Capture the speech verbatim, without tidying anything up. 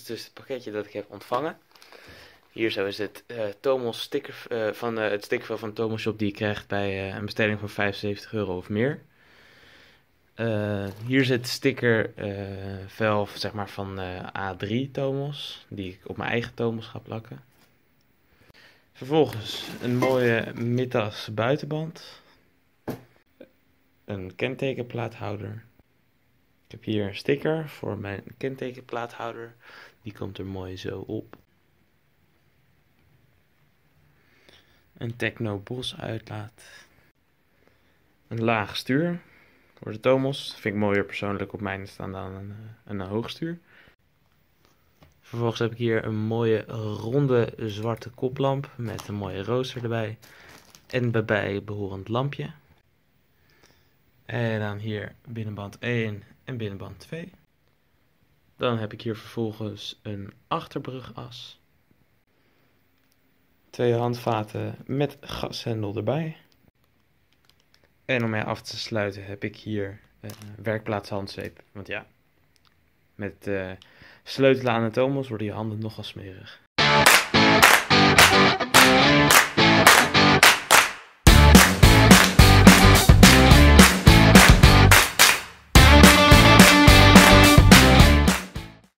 is dus het pakketje dat ik heb ontvangen. Hier zo is het uh, Tomos sticker, uh, van, uh, het stickervel van Tomos Shop die je krijgt bij uh, een bestelling van vijfenzeventig euro of meer. Uh, hier zit stickervel uh, zeg maar van uh, A drie Tomos, die ik op mijn eigen Tomos ga plakken. Vervolgens een mooie Mitas buitenband. Een kentekenplaathouder. Ik heb hier een sticker voor mijn kentekenplaathouder. Die komt er mooi zo op. Een Techno Bos uitlaat. Een laag stuur voor de Tomos. Vind ik mooier persoonlijk op mijn staan dan een, een, een hoog stuur. Vervolgens heb ik hier een mooie ronde zwarte koplamp met een mooie rooster erbij. En bij behorend lampje. En dan hier binnenband één en binnenband twee. Dan heb ik hier vervolgens een achterbrugas. Twee handvaten met gashendel erbij. En om mij af te sluiten heb ik hier een werkplaatshandzeep. Want ja, met uh, sleutelen aan de Tomos worden je handen nogal smerig.